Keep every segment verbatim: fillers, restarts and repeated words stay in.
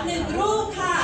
หนึ่งรูปค่ะ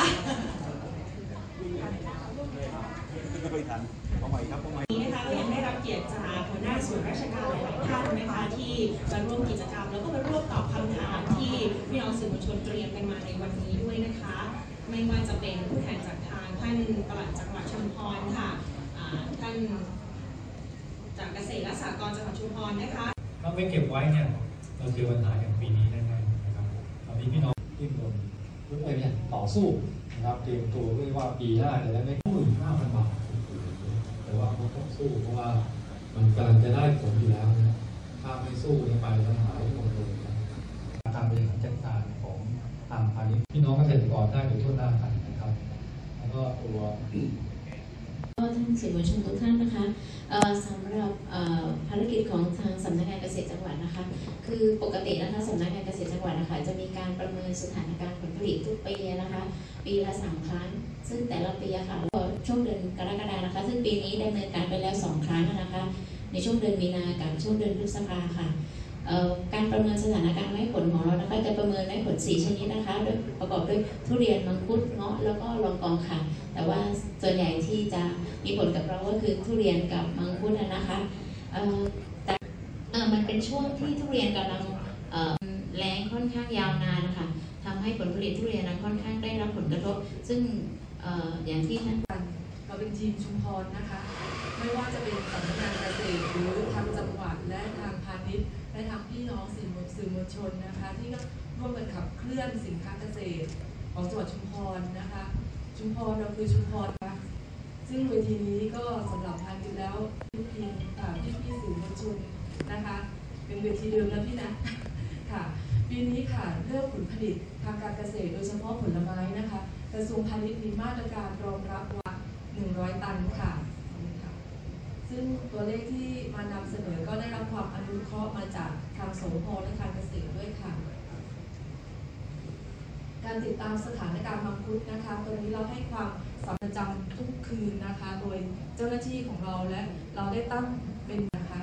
นี้นะคะก็ยังได้รับเกียรติจากหัวหน้าส่วนราชการหลายๆท่านนะคะที่มาร่วมกิจกรรมแล้วก็มาร่วมตอบคำถามที่พี่น้องสื่อมวลชนเตรียมกันมาในวันนี้ด้วยนะคะไม่ว่าจะเป็นผู้แทนจากทางท่านปลัดจังหวัดชุมพรค่ะท่านจากเกษตรและสหกรณ์จังหวัดชุมพรนะคะถ้าไม่เก็บไว้เนี่ยเราเจอปัญหาอย่างปีนี้แน่ๆนะครับตอนนี้พี่น้องที่รวมรุ่นเนี่ยต่อสู้นะครับเตรียมตัวเพื่อว่าปีหน้าจะได้ไม่หมื่นห้าพันบาทแต่ว่าเขาต้องสู้เพราะว่ามันกำลังจะได้ผลอยู่แล้วนะถ้าไม่สู้เนี่ยไปปัญหาที่คงโดนการบริหารจัดการของทางพาณิชย์พี่น้องเกษตรกรได้โดยทั่วหน้ากันนะครับแล้วก็ตัวท่านสื่อมวลชนทุกท่านนะคะสำหรับภารกิจของทางสำนักงานเกษตรจังหวัดนะคะคือปกตินะคะสำนักงานเกษตรจังหวัดนะคะจะมีการประเมินสถานการณ์ผลผลิตทุกปีนะคะปีละสามครั้งซึ่งแต่ละปีค่ะช่วงเดือนกรกฎาคมนะคะซึ่งปีนี้ดำเนินการไปแล้วสองครั้งนะคะในช่วงเดือนมีนากับช่วงเดือนพฤษภาค่ะการประเมินสถานการณ์ไม้ผลของเรานะคะจะประเมินไม้ผลสี่ชนิดนะคะโดยประกอบด้วยทุเรียนมังคุดเงาะแล้วก็ลองกองค่ะแต่ว่าส่วนใหญ่ที่จะมีผลกับเราก็คือทุเรียนกับมังคุดนะคะแต่มันเป็นช่วงที่ทุเรียนกำลังแล้งค่อนข้างยาวนานนะคะทำให้ผลผลิตทุเรียนค่อนข้างได้รับผลกระทบซึ่งอย่างที่ท่านเราเป็นทีมชุมพรนะคะไม่ว่าจะเป็นสำนักงานเกษตรหรือทางจังหวัดและทางพาณิชย์และทางพี่น้องสื่อมวลชนนะคะที่ร่วมกันขับเคลื่อนสินค้าเกษตรของจังหวัดชุมพรนะคะชุมพรเราคือชุมพรนะซึ่งเวทีนี้ก็สำหรับพาณิชย์แล้วพี่พี่พี่พี่สื่อมวลชนนะคะเป็นเวทีเดิมแล้วพี่นะค่ะปีนี้ค่ะเรื่องผลผลิตทางการเกษตรโดยเฉพาะผลไม้นะคะกระทรวงพาณิชย์มีมาตรการรองรับว่าหนึ่งร้อยตันค่ะซึ่งตัวเลขที่มานำเสนอก็ได้รับความอนุเคราะห์มาจากทางสพและการเกษตรด้วยค่ะการติดตามสถานการณ์มังคุดนะคะตรงนี้เราให้ความสำคัญจำทุกคืนนะคะโดยเจ้าหน้าที่ของเราและเราได้ตั้งเป็นนะคะ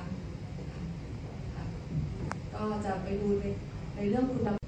ก็จะไปดูในในเรื่องคุณภาพ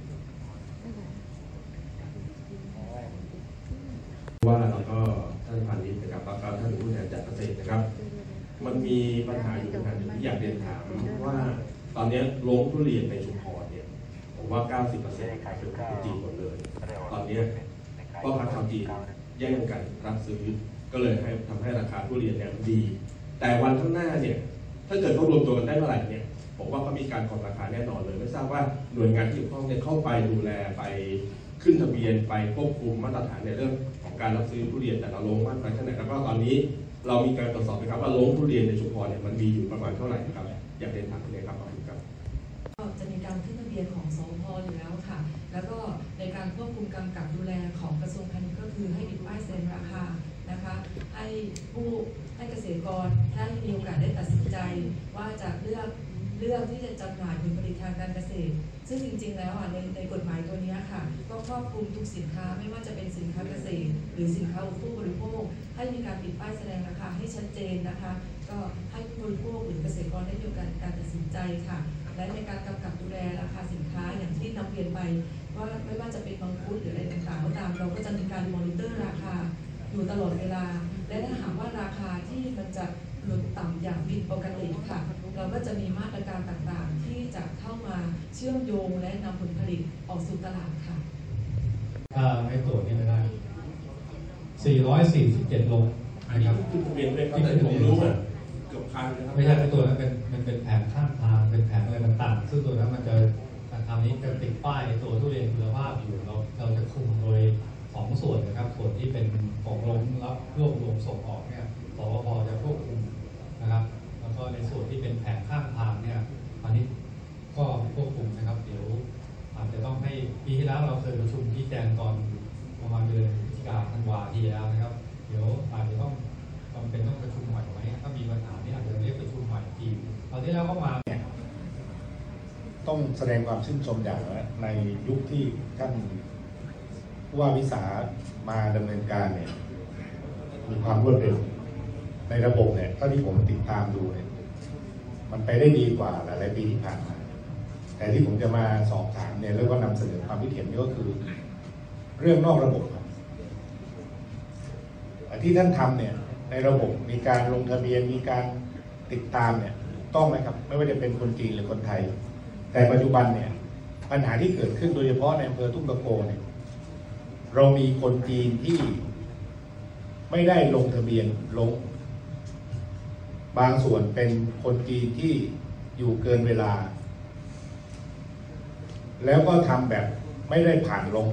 ว่าแล้วก็ท่านพาณิชย์นะครับแล้วก็ท่านผู้แทนจากเกษตรนะครับมันมีปัญหาอยู่ประการหนึ่งที่อยากเรียนถามว่าตอนนี้โรงทุเรียนในชุมพรเนี่ยผมว่า เก้าสิบเปอร์เซ็นต์ ขายเป็นคนจีนหมดเลยตอนนี้พ่อค้าชาวจีนแย่งกันรับซื้อก็เลยให้ทำให้ราคาทุเรียนเนี่ยดี แต่วันข้างหน้าเนี่ยถ้าเกิดเขารวมตัวกันได้เมื่อไหร่เนี่ยผมว่าเขามีการกดราคาแน่นอนเลยไม่ทราบว่าหน่วยงานที่เกี่ยวข้องเนี่ยเข้าไปดูแลไปขึ้นทะเบียนไปควบคุมมาตรฐานในเรื่องของการรับซื้อทุเรียนแต่ละโรงมากน้อยแค่ไหนแล้วก็ตอนนี้เรามีการตรวจสอบไหมครับว่าโรงทุเรียนในชุมพรเนี่ยมันมีอยู่ประมาณเท่าไหร่ครับอยากเรียนถามเลยครับขอบคุณครับก็จะมีการขึ้นทะเบียนของสพอยู่แล้วค่ะแล้วก็ในการควบคุมกำกับดูแลของกระทรวงพาณิชย์ก็คือให้ติดป้ายแสดงราคานะคะให้ผู้ให้เกษตรกรได้มีโอกาสได้ตัดสินใจว่าจะเลือกเลือกที่จะจำหน่ายผลผลิตทางการเกษตรซึ่งจริงๆแล้วในในกฎหมายตัวนี้ค่ะก็ครอบคลุมทุกสินค้าไม่ว่าจะเป็นสินค้าเกษตรหรือสินค้าอุปโภคบริโภคให้มีการติดป้ายแสดงราคาให้ชัดเจนนะคะก็ให้ผู้บริโภคหรือเกษตรกรได้มีโอกาสการตัดสินใจค่ะและในการกำกับดูแลราคาสินค้าอย่างที่นำเรียนไปว่าไม่ว่าจะเป็นมังคุดหรืออะไรต่างๆก็ตามเราก็จะมีการมอนิเตอร์ราคาอยู่ตลอดเวลาและถ้าหากว่าราคาที่มันจะลดต่ำอย่างผิดปกติค่ะเราก็จะมีมาตรการต่างๆที่จะเข้ามาเชื่อมโยงและนำผลผลิตออกสู่ตลาดค่ะถ้าไม่ตรวจนี่ไม่ได้สี่ร้อยสี่สิบเจ็ดโรงนะครับที่ทะเบียนด้วยครับแต่ผมรู้อ่ะเกือบพันนะครับไม่ใช่ตัวนั้นเป็นมันเป็นแผงข้างทางเป็นแผงอะไรต่างๆซึ่งตัวนั้นมันจะทำนี้จะติดป้ายตัวทุเรียนคุณภาพอยู่เราเราจะคุมโดยสองส่วนนะครับส่วนที่เป็นของโรงรับรวบรวมส่งออกเนี่ยสวพจะควบคุมนะครับแล้วก็ในส่วนที่เป็นแผงข้างทางเนี่ยอันนี้ก็ควบคุมนะครับเดี๋ยวอาจจะต้องให้ปีที่แล้วเราเคยประชุมที่แจงตอนประมาณเดือนพฤศจิกาธันวาที่แล้วนะครับเดี๋ยวอาจจะต้องจำเป็นต้องประชุมใหม่ไหมถ้ามีปัญหานี่อาจจะเรียกประชุมใหม่ทีตอนที่แล้วก็มาต้องแสดงความชื่นชมอย่างในยุคที่ท่านผู้ว่าวิสามาดำเนินการเนี่ยมีความรวดเร็วในระบบเนี่ยเท่าที่ผมติดตามดูเนี่ยมันไปได้ดีกว่าหลายๆปีที่ผ่านมาแต่ที่ผมจะมาสอบถามเนี่ยแล้วก็นำเสนอความคิดเห็นก็คือเรื่องนอกระบบครับที่ท่านทำเนี่ยในระบบมีการลงทะเบียนมีการติดตามเนี่ยต้องไหมครับไม่ว่าจะเป็นคนจีนหรือคนไทยแต่ปัจจุบันเนี่ยปัญหาที่เกิดขึ้นโดยเฉพาะในอำเภอทุ่งตะโกเนี่ยเรามีคนจีนที่ไม่ได้ลงทะเบียนลงบางส่วนเป็นคนจีนที่อยู่เกินเวลาแล้วก็ทำแบบไม่ได้ผ่านลง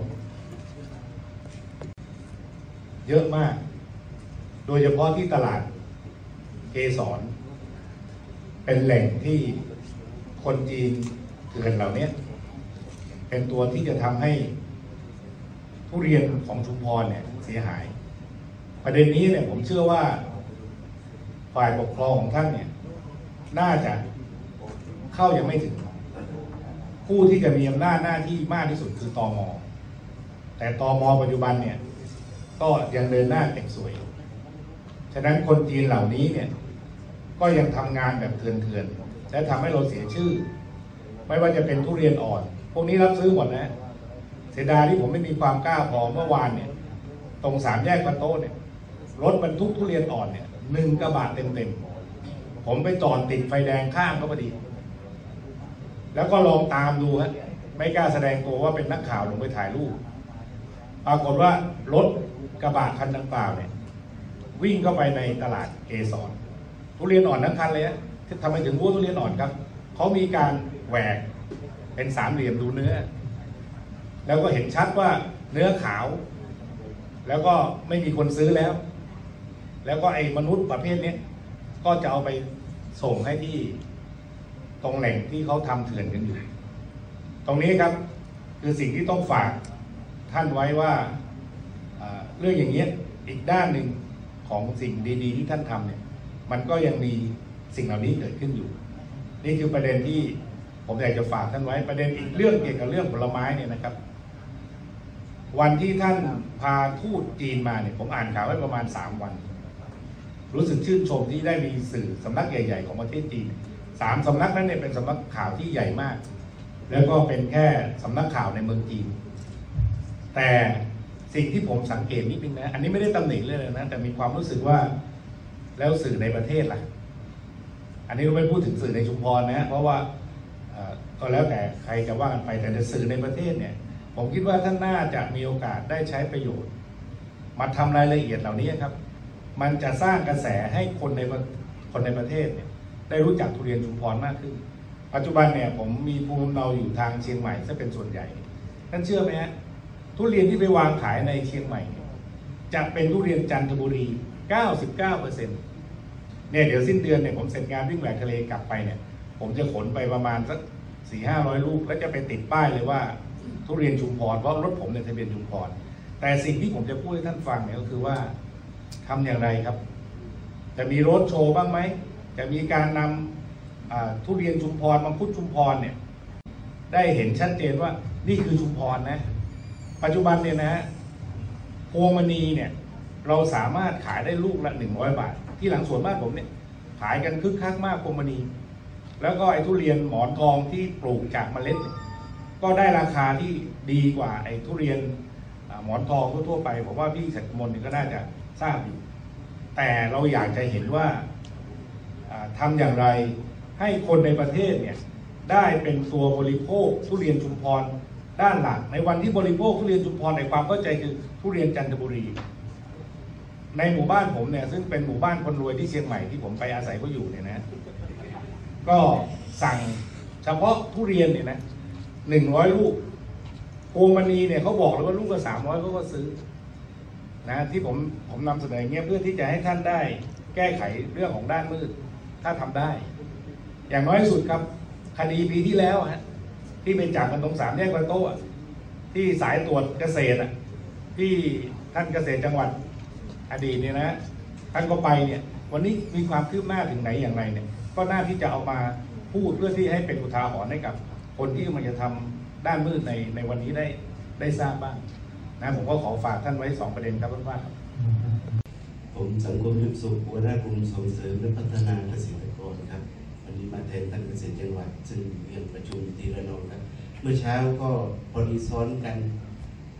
เยอะมากโดยเฉพาะที่ตลาดเกสรเป็นแหล่งที่คนจีนเถื่อนเหล่านี้เป็นตัวที่จะทำให้ทุเรียนของชุมพรเนี่ยเสียหายประเด็นนี้เนี่ยผมเชื่อว่าฝ่ายปกครองของท่านเนี่ยน่าจะเข้ายังไม่ถึงผู้ที่จะมีอำนาจหน้าที่มากที่สุดคือตม.แต่ตม.ปัจจุบันเนี่ยก็ยังเดินหน้าเก็บสวยฉะนั้นคนจีนเหล่านี้เนี่ยก็ยังทำงานแบบเถื่อนๆและทำให้เราเสียชื่อไม่ว่าจะเป็นทุเรียนอ่อนพวกนี้รับซื้อหมดนะเสียดายที่ผมไม่มีความกล้าพอเมื่อวานเนี่ยตรงสามแยกปะโต้เนี่ยรถบรรทุกทุเรียนอ่อนเนี่ยหนึ่งกระบะเต็มๆผมไปจอดติดไฟแดงข้างก็พอดีแล้วก็ลองตามดูฮะไม่กล้าแสดงตัวว่าเป็นนักข่าวลงไปถ่ายรูปปรากฏว่ารถกระบะคันดังกล่าวเนี่ยวิ่งเข้าไปในตลาดเกสรทุเรียนอ่อนทั้งคันเลยฮะทำไมถึงรู้ทุเรียนอ่อนครับเขามีการแหวกเป็นสามเหลี่ยมดูเนื้อแล้วก็เห็นชัดว่าเนื้อขาวแล้วก็ไม่มีคนซื้อแล้วแล้วก็ไอ้มนุษย์ประเภทนี้ก็จะเอาไปส่งให้ที่ตรงแหล่งที่เขาทำเถื่อนกันอยู่ตรงนี้ครับคือสิ่งที่ต้องฝากท่านไว้ว่าเรื่องอย่างนี้อีกด้านหนึ่งของสิ่งดีๆที่ท่านทำเนี่ยมันก็ยังมีสิ่งเหล่านี้เกิดขึ้นอยู่นี่คือประเด็นที่ผมอยากจะฝากท่านไว้ประเด็นอีกเรื่องเกี่ยวกับเรื่องผลไม้เนี่ยนะครับวันที่ท่านพาทูตจีนมาเนี่ยผมอ่านข่าวไว้ประมาณสามวันรู้สึกชื่นชมที่ได้มีสื่อสำนักใหญ่ๆของประเทศจีนสามสำนักนั้นเนี่ยเป็นสำนักข่าวที่ใหญ่มากแล้วก็เป็นแค่สำนักข่าวในเมืองจีนแต่สิ่งที่ผมสังเกตนิดนึงนะอันนี้ไม่ได้ตำหนิเลยนะแต่มีความรู้สึกว่าแล้วสื่อในประเทศล่ะอันนี้เราไม่พูดถึงสื่อในชุมพรนะเพราะว่าก็แล้วแต่ใครจะว่ากันไปแต่ในสื่อในประเทศเนี่ยผมคิดว่าท่านน่าจะมีโอกาสได้ใช้ประโยชน์มาทำรายละเอียดเหล่านี้ครับมันจะสร้างกระแสให้คนในคนในประเทศเนี่ยได้รู้จักทุเรียนชุมพรมากขึ้นปัจจุบันเนี่ยผมมีภูมิลำเนาอยู่ทางเชียงใหม่ซะเป็นส่วนใหญ่ท่านเชื่อไหมฮะทุเรียนที่ไปวางขายในเชียงใหม่เนี่ยจะเป็นทุเรียนจันทบุรี เก้าสิบเก้าเปอร์เซ็นต์ เนี่ยเดี๋ยวสิ้นเดือนเนี่ยผมเสร็จงานวิ่งแหวกทะเลกลับไปเนี่ยผมจะขนไปประมาณสักสี่ห้าร้อยลูกแล้วจะไปติดป้ายเลยว่าทุเรียนชุมพรเพราะรถผมเนี่ยทะเบียนชุมพรแต่สิ่งที่ผมจะพูดให้ท่านฟังเนี่ยก็คือว่าทำอย่างไรครับจะมีรถโชว์บ้างไหมจะมีการนำทุเรียนชุมพรมังคุดชุมพรเนี่ยได้เห็นชัดเจนว่านี่คือชุมพรนะปัจจุบันเนี่ยนะฮะพวงมณีเนี่ยเราสามารถขายได้ลูกละหนึ่งร้อยบาทที่หลังสวนบ้านผมเนี่ยขายกันคึกคักมากพวงมณีแล้วก็ไอ้ทุเรียนหมอนทองที่ปลูกจากเมล็ดก็ได้ราคาที่ดีกว่าไอ้ทุเรียนหมอนทองทั่วๆไปผมว่าพี่ศักดิ์มนต์ก็น่าจะทราบอยู่แต่เราอยากจะเห็นว่าทำอย่างไรให้คนในประเทศเนี่ยได้เป็นตัวบริโภคทุเรียนชุมพรด้านหลักในวันที่บริโภคทุเรียนชุมพรในความเข้าใจคือทุเรียนจันทบุรีในหมู่บ้านผมเนี่ยซึ่งเป็นหมู่บ้านคนรวยที่เชียงใหม่ที่ผมไปอาศัยเขาอยู่เนี่ยนะก็สั่งเฉพาะทุเรียนเนี่ยนะหนึ่งร้อยลูกพวงมณีเนี่ยเขาบอกเลยว่าลูกละสามร้อยเขาก็ซื้อนะที่ผมผมนำเสนออย่างเงี้ยเพื่อที่จะให้ท่านได้แก้ไขเรื่องของด้านมืดถ้าทำได้อย่างน้อยสุดครับคดีปีที่แล้วฮะที่ไปจับกันตรงสามแยกปะโต้ที่สายตรวจเกษตรอ่ะที่ท่านเกษตรจังหวัดอดีตเนี่ยนะท่านก็ไปเนี่ยวันนี้มีความคืบหน้าถึงไหนอย่างไรเนี่ยก็น่าที่จะเอามาพูดเพื่อที่ให้เป็นอุทาหรณ์ให้กับคนที่มันจะทำด้านมืดในในวันนี้ได้ได้ทราบบ้างนะผมก็ขอฝากท่านไว้สองประเด็นครับท่านว่าผมสังคมยุทธสุขหัวหน้ากลุ่มส่งเสริมและพัฒนาเกษตรกรครับวันนี้มาแทนท่านเกษตรจังหวัดซึ่งเรียนประชุมที่ระนองครับเมื่อเช้าก็พอดีซ้อนกัน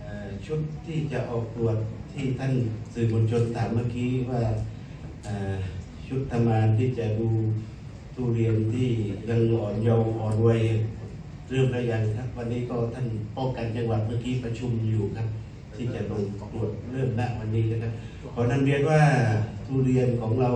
ชุดที่จะออกตรวจที่ท่านสื่อมวลชนถามเมื่อกี้ว่าชุดทำงานที่จะดูทุเรียนที่ยังอ่อนเยาว์อ่อนวัยเริ่มระยังครับวันนี้ก็ท่านป้องกันจังหวัดเมื่อกี้ประชุมอยู่ครับที่จะลงตรวจเริ่มณวันนี้นะครับขอนำเรียนว่าทุเรียนของเรา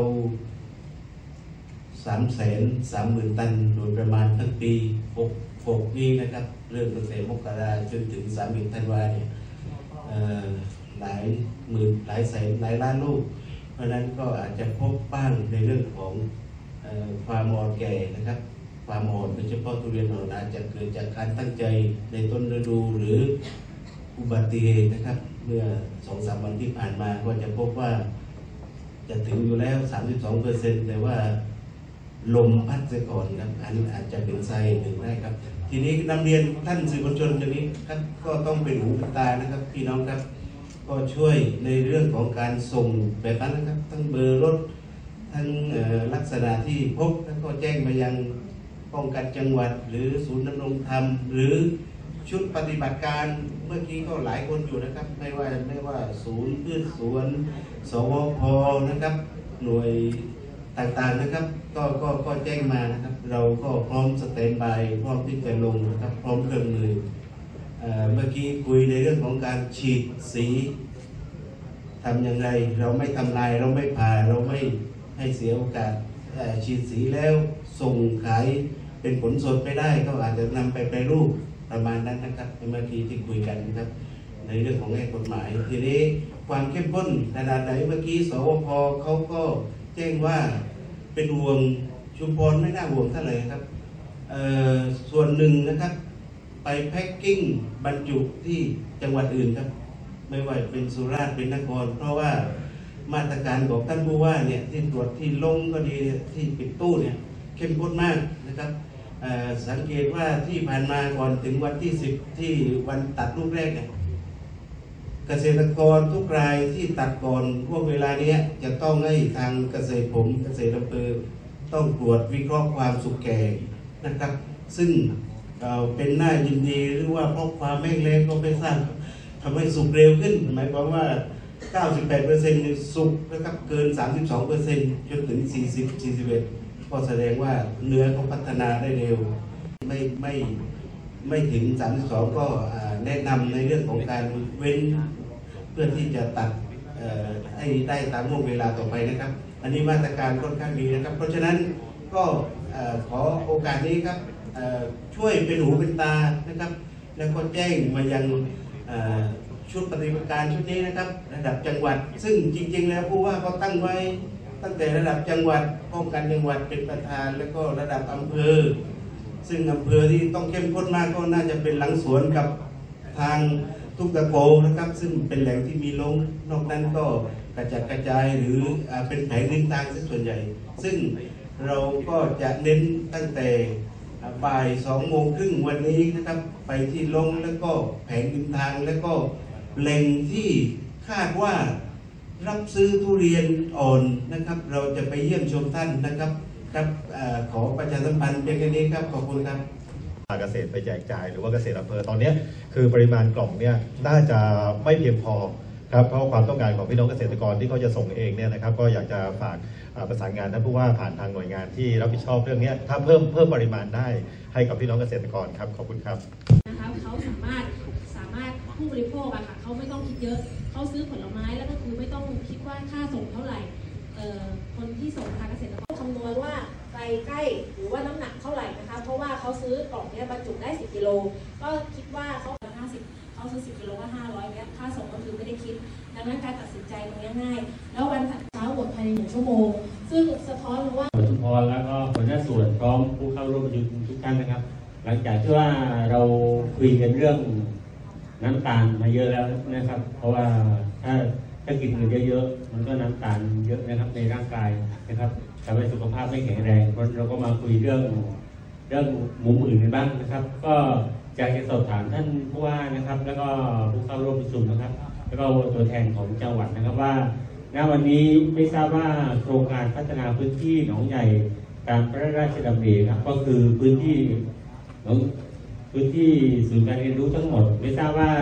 สามแสนสามหมื่นตันโดยประมาณทั้งปีหกหกนี้นะครับเริ่มตั้งแต่มกราจนถึงสามสิบธันวาเนี่ยหลายหมื่นหลายแสนหลายล้านลูกเพราะนั้นก็อาจจะพบบ้างในเรื่องของความอ่อนแก่นะครับความอ่อนโดยเฉพาะทุเรียนอ่อนอาจจะเกิดจากการตั้งใจในต้นฤดูหรืออุบัติเหตุนะครับเมื่อ สองถึงสาม วันที่ผ่านมาก็จะพบว่าจะถึงอยู่แล้ว สามสิบสองเปอร์เซ็นต์ แต่ว่าลมพัดเสียก่อนครับอันนี้อาจจะเป็นไซหนึ่งได้ครับทีนี้นำเรียนท่านสื่อมวลชนอย่างนี้ครับก็ต้องเป็นหูเป็นตานะครับพี่น้องครับก็ช่วยในเรื่องของการส่งแบบนั้นนะครับทั้งเบอร์รถทั้งลักษณะที่พบแล้วก็แจ้งมายังป้องกันจังหวัดหรือศูนย์ดำรงธรรมหรือชุดปฏิบัติการเมื่อกี้ก็หลายคนอยู่นะครับไม่ว่าไม่ว่าศูนย์พืชสวนสวพนะครับหน่วยต่างๆนะครับก็ก็ก็แจ้งมานะครับเราก็พร้อมสแตนบายพร้อมที่จะลงนะครับพร้อมเครื่องมือเอ่อเมื่อกี้คุยในเรื่องของการฉีดสีทำอย่างไรเราไม่ทำลายเราไม่ผ่าเราไม่ให้เสียโอกาสฉีดสีแล้วส่งขายเป็นผลสดไม่ได้ก็อาจจะนำไปแปรรูปประมาณนั้นนะครับเมื่อกี้ที่คุยกันนะครับในเรื่องของแง่กฎหมายทีนี้ความเข้มข้นขนาดไหนเมื่อกี้สวพเขาก็แจ้งว่าเป็นห่วงชุมพรไม่น่าห่วงเท่าไหร่ครับส่วนหนึ่งนะครับไปแพ็คกิ้งบรรจุที่จังหวัดอื่นครับไม่ว่าเป็นสุราษฎร์เป็นนครเพราะว่ามาตรการของท่านผู้ว่าเนี่ยที่ตรวจที่ลงก็ดีที่ปิดตู้เนี่ยเข้มข้นมากนะครับสังเกตว่าที่ผ่านมาก่อนถึงวันที่สิบที่วันตัดลูกแรกเนี่ยเกษตรกรทุกรายที่ตัดก่อนพวกเวลานี้จะต้องให้ทางเกษตรผมเกษตรอำเภอต้องตรวจวิเคราะห์ความสุกแก่นะครับซึ่งเป็นหน้ายินดีหรือว่าเพราะความแม่งแรงก็ไม่ทราบทำให้สุกเร็วขึ้นหมายความว่า เก้าสิบแปดเปอร์เซ็นต์ สุกนะครับเกิน สามสิบสองเปอร์เซ็นต์ จนถึง สี่สิบ สี่สิบเอ็ด ก็แสดงว่าเนื้อเขาพัฒนาได้เร็วไม่ไม่ไม่ถึง สามสิบสอง ก็แนะนำในเรื่องของการเว้นเพื่อที่จะตัดให้ได้ตามช่วงเวลาต่อไปนะครับอันนี้มาตรการค่อนข้างดีนะครับเพราะฉะนั้นก็ขอโอกาสนี้ครับช่วยเป็นหูเป็นตานะครับแล้วก็แจ้งมายังชุดปฏิบัติการชุดนี้นะครับระดับจังหวัดซึ่งจริงๆแล้วผู้ว่าก็ตั้งไว้ตั้งแต่ระดับจังหวัดป้องกันจังหวัดเป็นประธานแล้วก็ระดับอำเภอซึ่งอำเภอที่ต้องเข้มข้นมากก็น่าจะเป็นหลังสวนกับทางทุกตะโกนะครับซึ่งเป็นแหล่งที่มีลงนอกนั้นก็กระจัดกระจายหรือเป็นแผงริมทางส่วนใหญ่ซึ่งเราก็จะเน้นตั้งแต่บ่ายสองโมงครึ่งวันนี้นะครับไปที่ลงแล้วก็แผงริมทางแล้วก็แหล่งที่คาดว่ารับซื้อทุเรียนอ่อนนะครับเราจะไปเยี่ยมชมท่านนะครับครับขอประชาสัมพันธ์เพียงแค่นี้ครับขอบคุณครับเกษตรไปแจกจ่ายหรือว่าเกษตรอำเภอตอนนี้คือปริมาณกล่องเนี่ยน่าจะไม่เพียงพอครับเพราะความต้องการของพี่น้องเกษตรกรที่เขาจะส่งเองเนี่ยนะครับก็อยากจะฝากประสานงานท่านผู้ว่าผ่านทางหน่วยงานที่รับผิดชอบเรื่องนี้ถ้าเพิ่มเพิ่มปริมาณได้ให้กับพี่น้องเกษตรกรครับขอบคุณครับนะคะเขาสามารถสามารถผู้บริโภคอะค่ะเขาไม่ต้องคิดเยอะเขาซื้อผลไม้แล้วก็คือไม่ต้องคิดว่าค่าส่งเท่าไหร่คนที่ส่งทางเกษตรกรคำนวณว่าไกลใกล้หรือว่าน้ำหนักเท่าไหร่นะคะเพราะว่าเขาซื้อกล่องนี้บรรจุได้สิบกิโลก็คิดว่าเขาห้าสิบเขาซื้อสิบกิโลก็ห้าร้อยเนี้ยค่าส่งก็คือไม่ได้คิดดังนั้นการตัดสินใจตรงนี้ง่ายแล้ววันถัดเช้าหมดภายในหนึ่งชั่วโมงซึ่งสะท้อนว่าชุมพรแล้วก็หัวหน้าส่วนพร้อมผู้เข้าร่วมประชุมทุกท่านนะครับหลังจากที่ว่าเราคุยกันเรื่องน้ำตาลมาเยอะแล้วนะครับเพราะว่าถ้าถ้ากินเงินเยอะๆมันก็น้ำตาลเยอะนะครับในร่างกายนะครับทำให้สุขภาพไม่แข็งแรงเพราะเราก็มาคุยเรื่องเรื่องมุมอื่นกันบ้างนะครับก็อยากจะสอบถามท่านผู้ว่านะครับแล้วก็ผู้เข้าร่วมประชุมนะครับแล้วก็ตัวแทนของจังหวัดนะครับว่าณวันนี้ไม่ทราบว่าโครงการพัฒนาพื้นที่หนองใหญ่ตามพระราชดำริครับก็คือพื้นที่หนองพื้นที่ศูนย์การเรียนรู้ทั้งหมดไม่ทราบว่า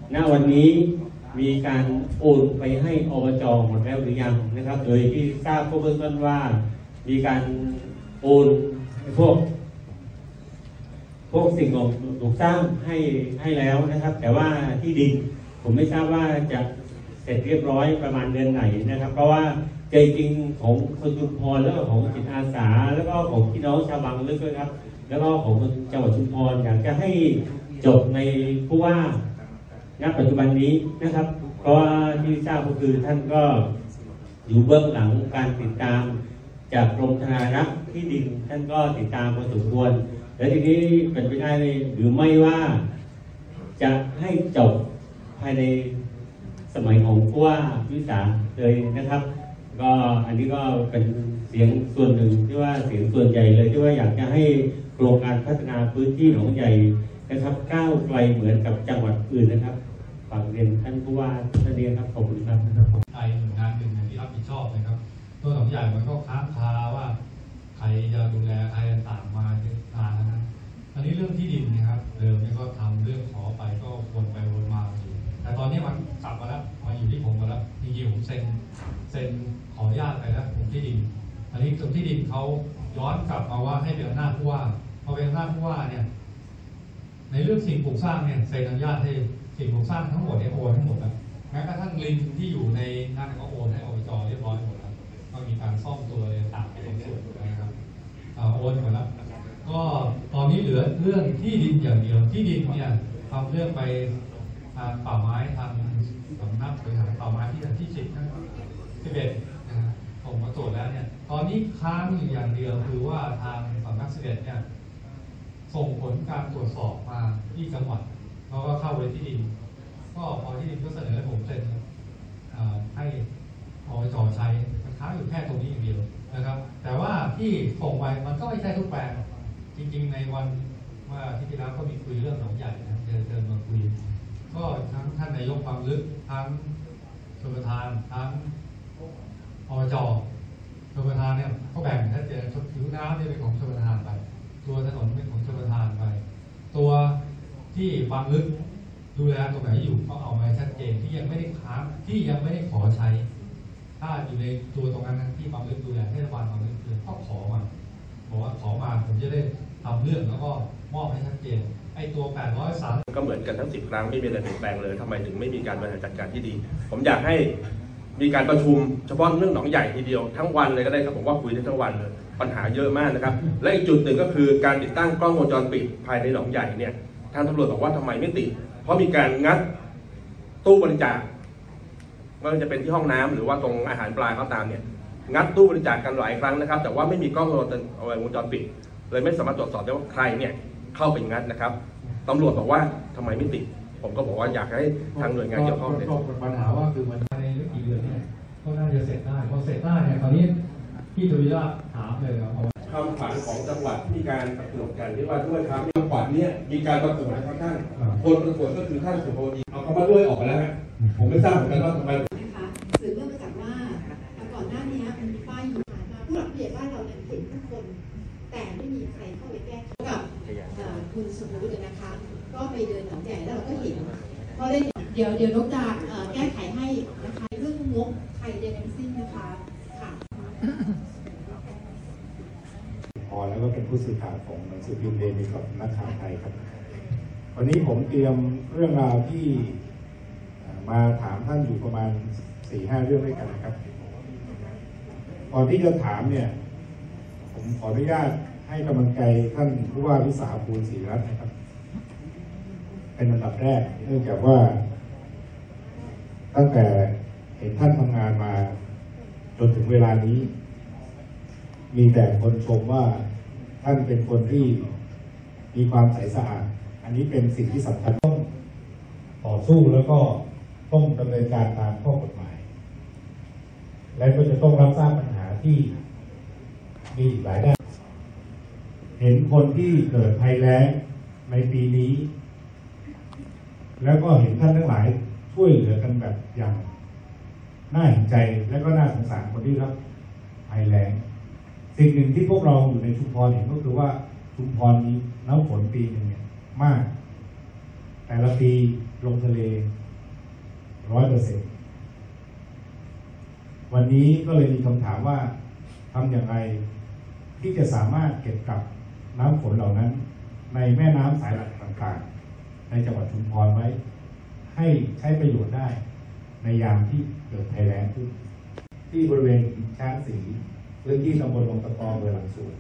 ณวันนี้มีการโอนไปให้อบจหมดแล้วหรือยังนะครับ โดยที่ทราบเบื้องต้นว่ามีการโอนพวกพวกสิ่งของปลูกสร้างให้ให้แล้วนะครับ แต่ว่าที่ดินผมไม่ทราบว่าจะเสร็จเรียบร้อยประมาณเดือนไหนนะครับ เพราะว่าใจจริงของคนชุมพรแล้วก็ของจิตอาสาแล้วก็ของพี่น้องชาวบางลึกด้วยครับแล้วก็ของจังหวัดชุมพรอยากจะให้จบในผู้ว่าณปัจจุบันนี้นะครับ เพราะว่าที่ทราบก็คือท่านก็อยู่เบื้องหลังการติดตามจากกรมธนารักษ์ที่ดินท่านก็ติดตามพอสมควรและทีนี้เป็นไปได้หรือไม่ว่าจะให้จบภายในสมัยของผู้ว่าวิสาเลยนะครับก็อันนี้ก็เป็นเสียงส่วนหนึ่งที่ว่าเสียงส่วนใหญ่เลยที่ว่าอยากจะให้โครงการพัฒนาพื้นที่หนองใหญ่นะครับก้าวไกลเหมือนกับจังหวัดอื่นนะครับฝากเรียนท่านผู้ว่าท่านเรียนครับขอบคุณครับไทยหน่วยงานหนึ่งที่รับผิดชอบนะครับตัวหนองใหญ่มันก็ค้างคาว่าใครจะดูแลใครต่างมานานแล้วนะอันนี้เรื่องที่ดินนะครับเดิมนี่ก็ทำเรื่องขอไปก็วนไปวนมาอยู่แต่ตอนนี้มันกลับมาแล้วมาอยู่ที่ผมมาแล้วจริงๆผมเซ็นเซ็นขออนุญาตไปแล้วผมที่ดินอันนี้ตรงที่ดินเขาย้อนกลับมาว่าให้เป็นอำนาจผู้ว่าพอเป็นอำนาจผู้ว่าเนี่ยในเรื่องสิ่งปลูกสร้างเนี่ยเซ็นอนุญาตให้สิ่งปลูกสร้างทั้งหมดเนี่ยโอนทั้งหมดแล้วแม้กระทั่งลิงที่อยู่ในนั่นก็โอนให้อบจเรียบร้อยหมดแล้วก็มีการซ่อมตัวอะไรต่างๆในส่วนนะครับโอนหมดแล้วก็ตอนนี้เหลือเรื่องที่ดินอย่างเดียวที่ดินเนี่ยทำเรื่องไปทางป่าไม้ทางสำนักบริหารป่าไม้ที่ที่สิบสิบเอ็ดนะฮะผมมาตรวจแล้วเนี่ยตอนนี้ค้างอยู่อย่างเดียวคือว่าทางสำนักสิบเอ็ดเนี่ยส่งผลการตรวจสอบมาที่จังหวัดแล้วก็เข้าไปที่ดินก็พอที่ดินก็เสนอให้ผมเซ็นให้อบจใช้มันค้างอยู่แค่ตรงนี้อย่างเดียวนะครับแต่ว่าที่ส่งไปมันก็ไม่ใช่ทุกแปลงจริงๆในวันเมื่อที่ที่แล้วก็มีคุยเรื่องหนองใหญ่นะเดินเดินมาคุยก็ทั้งท่านนายกความลึกทั้งชลประทานทั้งอบจชลประทานเนี่ยก็แบ่งชัดเจนผิวน้ำเนี่ยเป็นของชลประทานไปตัวถนนเป็นของชลประทานไปตัวที่ความลึกดูแลตรงไหนอยู่ก็เอามาชัดเจนที่ยังไม่ได้ค้างที่ยังไม่ได้ขอใช้ถ้าอยู่ในตัวตรงนั้นที่ความลึกดูแลให้รัฐบาลความลึกคือก็ขอมาบอกว่าขอมาผมจะได้ทำเรื่องแล้วก็มอบให้ชัดเจนไอ้ตัวแปดร้อยสามก็เหมือนกันทั้งสิบครั้งไม่มีอะไรเปลี่ยนแปลงเลยทำไมถึงไม่มีการบริหารจัดการที่ดีผมอยากให้มีการประชุมเฉพาะเรื่องหนองใหญ่ทีเดียวทั้งวันเลยก็ได้ครับผมว่าคุยได้ทั้งวันเลยปัญหาเยอะมากนะครับและอีกจุดหนึ่งก็คือการติดตั้งกล้องวงจรปิดภายในหนองใหญ่เนี่ยทางตำรวจบอกว่าทำไมไม่ติดเพราะมีการงัดตู้บริจาคไม่ว่าจะเป็นที่ห้องน้ำหรือว่าตรงอาหารปลาก็ตามเนี่ยงัดตู้บริจาคกันหลายครั้งนะครับแต่ว่าไม่มีกล้องวงจรปิดเลยไม่สามารถตรวจสอบได้ว่าใครเนี่ยเข้าไปงัดนะครับตำรวจบอกว่าทำไมไม่ติดผมก็บอกว่าอยากให้ทางหน่วยงานเกี่ยวข้องเนี่ยปัญหาว่าคือมันในไม่กี่เดือนเนี่ยก็น่าจะเสร็จได้พอเสร็จได้เนี่ยตอนนี้พี่ทวีราชถามเลยครับคำขวัญของจังหวัดที่มีการประกวดกันที่ว่าด้วยครับจังหวัดเนี่ยมีการประกวดนะครับท่านคนประกวดก็คือท่านสุภวีเอาคำว่าด้วยออกไปแล้วฮะผมไม่ทราบเหมือนกันว่าทำไมนะคะสืบเนื่องมาจากว่าก่อนหน้านี้มันมีป้ายอยู่มาผู้หลักผู้ใหญ่บ้านเราเนี่ยเห็นทุกคนแต่ไม่มีใครเข้าไปแก้กับคุณสมรู้นะคะก็ไปเดินหนองใหญ่แล้วเราก็เห็นพอได้เดี๋ยวเดี๋ยวนกจะแก้ไขให้นะคะเรื่องงบใครเดนทั้งสิ้นนะคะค่ะพอแล้วก็เป็นผู้สื่อข่าวของหนังสือพิมพ์เดลิกับนักข่าวไทยครับวันนี้ผมเตรียมเรื่องราวที่มาถามท่านอยู่ประมาณ สี่ห้า เรื่องด้วยกันนะครับก่อนที่จะถามเนี่ยผมขออนุญาตให้กำลังใจท่านผู้ว่าวิสาภูลศรีรัตน์นะครับเป็นอันดับแรกเนื่องจากว่าตั้งแต่เห็นท่านทำงานมาจนถึงเวลานี้มีแต่คนชมว่าท่านเป็นคนที่มีความใสสะอาดอันนี้เป็นสิ่งที่สำคัญต้องต่อสู้แล้วก็ต้องดำเนินการตามข้อกฎหมายและก็จะต้องรับทราบปัญหาที่มีอีกหลายด้านเห็นคนที่เกิดภัยแล้งในปีนี้แล้วก็เห็นท่านทั้งหลายช่วยเหลือกันแบบอย่างน่าเห็นใจและก็น่าสงสารคนที่รับภัยแล้งสิ่งหนึ่งที่พวกเราอยู่ในชุมพรเห็นก็คือว่าชุมพรมีน้ำฝนปีหนึ่งเนี่ยมากแต่ละปีลงทะเลร้อยเปอร์เซ็นต์วันนี้ก็เลยมีคำถามว่าทำอย่างไรที่จะสามารถเก็บกับน้ำฝนเหล่านั้น ในแม่น้ำสายหลักต่างๆในจังหวัดชุมพรไว้ ให้ใช้ประโยชน์ได้ในยามที่เกิดภัยแล้งขึ้นที่บริเวณช้างสีพื้นที่ตำบลลงตะกออำเภอหลังสวน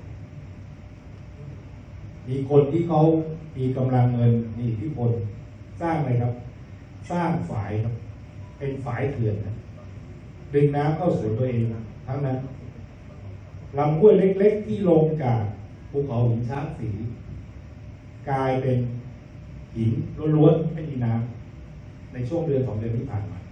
มีคนที่เขามีกำลังเงินมีอิทธิพลสร้างอะไรครับ สร้างฝายครับเป็นฝายเถื่อนนะดึงน้ำเข้าสวนตัวเองทั้งนั้นลำห้วยเล็กๆที่ลงจากภูเขาหินช้างสีกลายเป็นหินล้วนๆไม่มีน้ำในช่วงเดือนสองเดือนที่ผ่านมา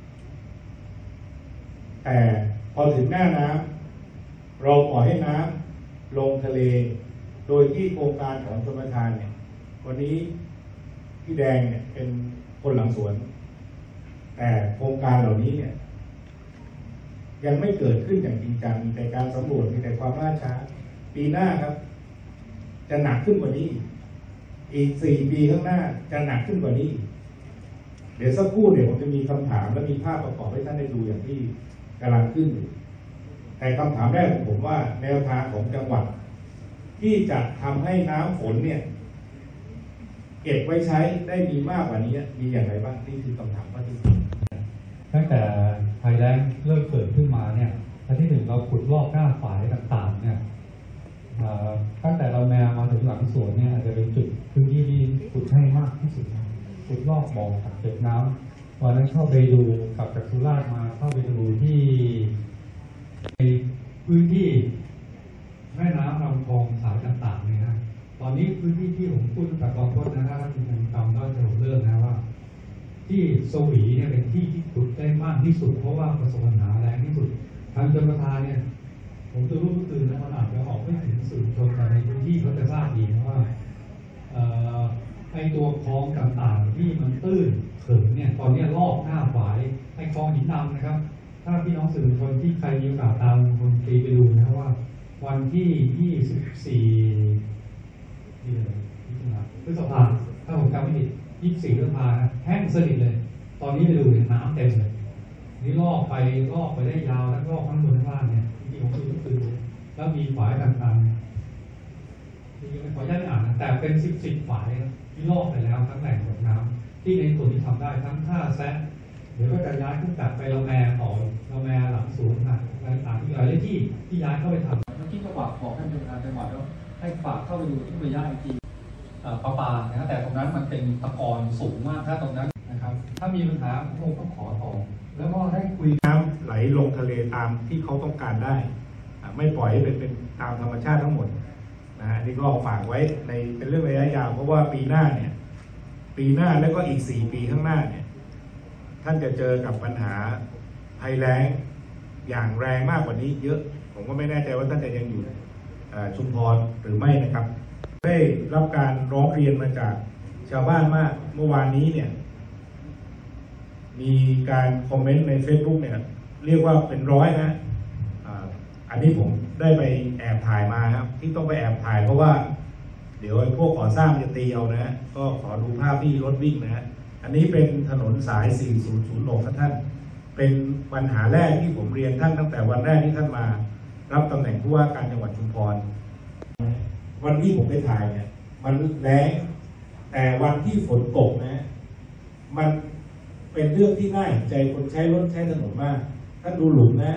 แต่พอถึงหน้าน้ำเราปล่อยให้น้ำลงทะเลโดยที่โครงการของชลประทานเนี่ยวันนี้พี่แดงเนี่ยเป็นคนหลังสวนแต่โครงการเหล่านี้เนี่ยยังไม่เกิดขึ้นอย่างจริงจังมีแต่การสำรวจมีแต่ความล่าช้าปีหน้าครับจะหนักขึ้นกว่านี้อีกสี่ปีข้างหน้าจะหนักขึ้นกว่านี้เดี๋ยวสักครู่เดี๋ยวผมจะมีคำถามและมีภาพประกอบให้ท่านได้ดูอย่างที่กำลังขึ้นอยู่แต่คำถามแรกของผมว่าแนวทางของจังหวัดที่จะทำให้น้ำฝนเนี่ยเก็บไว้ใช้ได้มีมากกว่านี้มีอย่างไรบ้างนี่คือคำถามข้อที่หนึ่งตั้งแต่ภัยแล้งเริ่มเกิดขึ้นมาเนี่ยอันที่หนึ่งเราขุดลอกหน้าฝายต่างๆเนี่ยตั้งแต่เราแมวมาถึงหลังสวนเนี่ยอาจจะเป็นจุดพื้นที่ที่ขุดให้มากที่สุดขุดลอกบ่อกักเก็บน้ำวันนั้นเข้าไปดูกับจากสุราษฎร์มาเข้าไปดูที่ในพื้นที่แม่น้ำลำคลองสายต่างๆเนี่ยนะตอนนี้พื้นที่ที่ผมพูดกับตอนต้นนะถ้าคุณยังจำได้จะผมเลิกนะว่าที่สวีเนี่ยเป็นที่ที่ขุดได้มากที่สุดเพราะว่าประสบปัญหาแรงที่สุดทางชลประทานเนี่ยผมจะรู้ตื่นแล้วมันอาจจะออกไม่ถึงสื่อชนแต่ในพื้นที่เขาจะทราบดีนะว่าไอตัวคลองต่างๆที่มันตื้นเขินเนี่ยตอนนี้ลอกหน้าฝายไอคลองหินดำนะครับถ้าพี่น้องสื่อมวลชนที่ใครมีโอกาสตามคนตีไปดูนะครับว่าวันที่ยี่สิบสี่ที่อะไรพฤษภาถ้าผมจำไม่ผิดยี่สิบสี่พฤษภานะแห้งสนิทเลยตอนนี้ไปดูน้ำเต็มเลยนี่ลอกไปลอกไปได้ยาวแล้วลอกข้างบนข้างล่างเนี่ยที่ผมดูก็คือแล้วมีฝายต่างๆที่ขออนุญาตอ่านนะแต่เป็นสิบสิบฝายที่ลอกไปแล้วทั้งแหล่งกดน้ำที่ในส่วนที่ทำได้ทั้งท่าแซะเดี๋ยวก็จะย้ายขึ้นจากไปละแมต่อละแมหลังสวนนะต่างๆที่หลายที่ที่ย้ายเข้าไปทำเมื่อกี้ก็ฝากบอกท่านผู้การจังหวัดแล้วให้ฝากเข้าไปดูที่ระยะไอทีปลาปลานะแต่ตรงนั้นมันเป็นตะกอนสูงมากถ้าตรงนั้นนะครับถ้ามีปัญหาผมคงต้องขอต่อแล้วก็ให้คุยน้ำไหลลงทะเลตามที่เขาต้องการได้ไม่ปล่อยให้เป็นเป็นตามธรรมชาติทั้งหมดนะนี่ก็ฝากไว้ในเป็นเรื่องระยะยาวเพราะว่าปีหน้าเนี่ยปีหน้าแล้วก็อีกสี่ปีข้างหน้าเนี่ยท่านจะเจอกับปัญหาภัยแล้งอย่างแรงมากกว่านี้เยอะผมก็ไม่แน่ใจว่าท่านจะยังอยู่ชุมพรหรือไม่นะครับได้รับการร้องเรียนมาจากชาวบ้านมากเมื่อวานนี้เนี่ยมีการคอมเมนต์ใน Facebook เนี่ยเรียกว่าเป็นร้อยนะอันนี้ผมได้ไปแอบถ่ายมาครับที่ต้องไปแอบถ่ายเพราะว่าเดี๋ยวพวกก่อสร้างจะตีเอานะฮะก็ขอดูภาพที่รถวิ่งนะฮะอันนี้เป็นถนนสายสี่ศูนย์ศูนย์หกท่านเป็นปัญหาแรกที่ผมเรียนท่านตั้งแต่วันแรกที่ท่านมารับตำแหน่งผู้ว่าการจังหวัดชุมพรวันที่ผมไปถ่ายเนี่ยมันแล้งแต่วันที่ฝนตกนะมันเป็นเรื่องที่น่าเห็นใจคนใช้รถใช้ถนนมากท่านดูหลุมนะ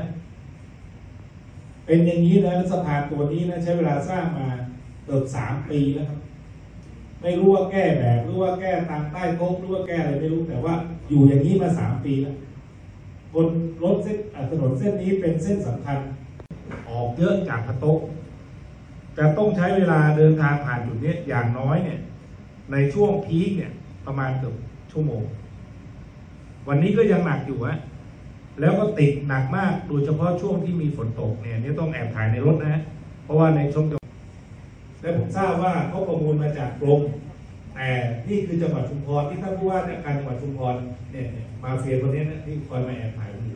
เป็นอย่างนี้นะสะพานตัวนี้นะใช้เวลาสร้างมาเกือบสามปีแล้วครับไม่รู้ว่าแก้แบบหรือว่าแก้ตามใต้โต๊ะหรือว่าแก้อะไรไม่รู้แต่ว่าอยู่อย่างนี้มาสามปีแล้วบนรถเส้นถนนเส้นนี้เป็นเส้นสำคัญออกเยอะจากพะโต๊ะแต่ต้องใช้เวลาเดินทางผ่านจุดนี้อย่างน้อยเนี่ยในช่วงพีคเนี่ยประมาณเกือบชั่วโมงวันนี้ก็ยังหนักอยู่ฮะแล้วก็ติดหนักมากโดยเฉพาะช่วงที่มีฝนตกเนี่ยนี่ต้องแอบถ่ายในรถนะเพราะว่าในช่วงและผมทราบว่าเขาประมูลมาจากกรมแต่นี่คือจังหวัดชุมพรที่ท่านผู้ว่าการจังหวัดชุมพรเนี่ยมาเฟียคนนี้นะที่คอยมาแอบถ่ายอยู่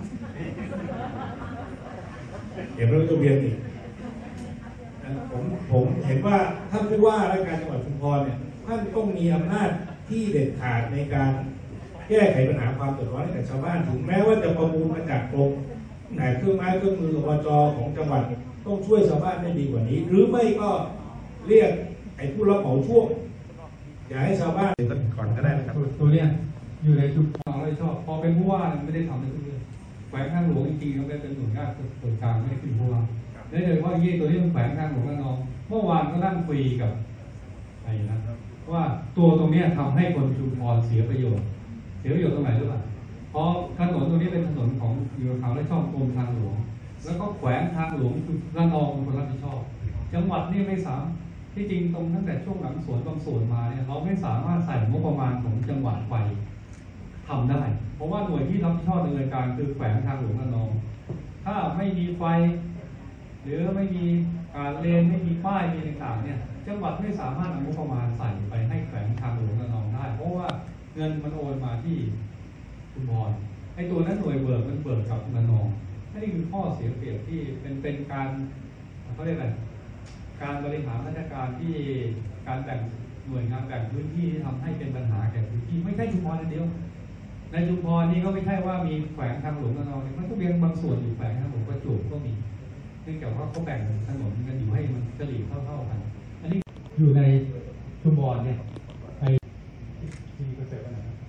เห็นรถทะเบียนอีกผมผมเห็นว่าท่านผู้ว่าราชการจังหวัดชุมพรเนี่ยท่านต้องมีอำนาจที่เด็ดขาดในการแก้ไขปัญหาความเดือดร้อนให้กับชาวบ้านถึงแม้ว่าจะประมูลมาจากกรมแต่เครื่องไม้เครื่องมืออบจของจังหวัดต้องช่วยชาวบ้านได้ดีกว่านี้หรือไม่ก็เรียกไอ้ผู้รับเหมาช่วงอย่าให้ชาวบ้านก่อนก็ได้นะครับตัวเนี้ยอยู่ในจุดเราเลยชอบพอเป็นผู้ว่าไม่ได้ทำในทุกเรื่องแขวงทางหลวงจริงๆเราเป็นหน่วยงานส่วนกลางไม่ได้ขึ้นผู้ว่าได้เลยว่ายี่ตัวนี้มันแขวงทางหลวงระนองเมื่อวานก็นั่งคุยกับไอ้นะว่าตัวตรงนี้ทำให้คนชุมพรเสียประโยชน์เสียประโยชน์ตรงไหนหรือเปล่าเพราะถนนตรงนี้เป็นถนนของอยู่ทางและช่องกรมทางหลวงแล้วก็แขวงทางหลวงคือระนองเป็นคนรับผิดชอบจังหวัดนี่ไม่สามที่จริงตรงตั้งแต่ช่วงหลังสวนบางส่วนมาเนี่ยเราไม่สามารถใส่งบประมาณของจังหวัดไปทำได้เพราะว่าหน่วยที่รับผิดชอบดำเนินการคือแขวงทางหลวงระนองถ้าไม่มีไฟหรือไม่มีการเลนไม่มีป้ายมีต่างๆเนี่ยจังหวัดไม่สามารถเอางบประมาณใส่ไปให้แขวงทางหลวงระนองได้เพราะว่าเงินมันโอนมาที่ชุมพรไอ้ตัวนั้นหน่วยเบิกมันเบิกกับระนองนี่คือข้อเสียเปรียบที่เป็นเป็นการเขาเรียกอะไรการบริหารราชการที่การแบ่งหน่วยงานแบ่งพื้นที่ที่ทำให้เป็นปัญหาแก่พื้นที่ไม่ใช่ชุมพรเดียวในชุมพรนี่ก็ไม่ใช่ว่ามีแขวงทางหลวงระนองมันก็เพียงบางส่วนอยู่แขวงทางหลวงประจวบก็มีเนื่องจากว่าเขาแบ่งถนนกันอยู่ให้มันเฉลี่ยเท่าๆกันอันนี้อยู่ในชุมพรเนี่ยไอ้ที่เกษตร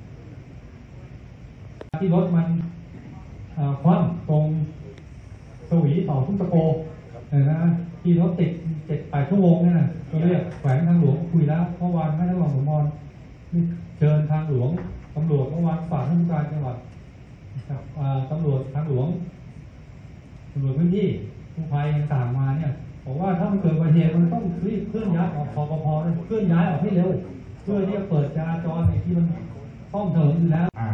ที่รถมันคว่ำตรงสวีต่อทุ่งตะโกนะที่รถติดเจ็ดแปดชั่วโมงนี่นะก็เรียกแขวงทางหลวงคุยแล้วเมื่อวานไม่ได้ลองสมมรเชิญทางหลวงตำรวจเมื่อวานฝากท่านผู้การจังหวัดตำรวจทางหลวงตำรวจพื้นที่ผู้ภัยต่างมาเนี่ยบอกว่าถ้ามันเกิดอุบัติเหตุมันต้องรีบเคลื่อนย้ายออกพอพอเลยเคลื่อนย้ายออกให้เร็วเพื่อที่จะเปิดจราจรในที่มันต้องเถิงอยู่แล้วอ่า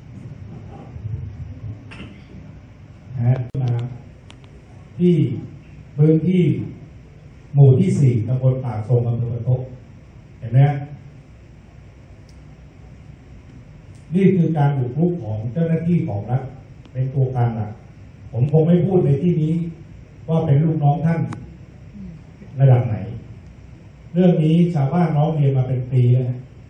นะมาที่พื้นที่หมู่ที่สี่ตำบลปากทรงอำเภอปะโตเห็นไหมนี่คือการบุกรุกของเจ้าหน้าที่ของรัฐเป็นตัวการหลักผมคงไม่พูดในที่นี้ว่าเป็นลูกน้องท่านระดับไหนเรื่องนี้ชาวบ้านน้องเรียนมาเป็นปีแล้ว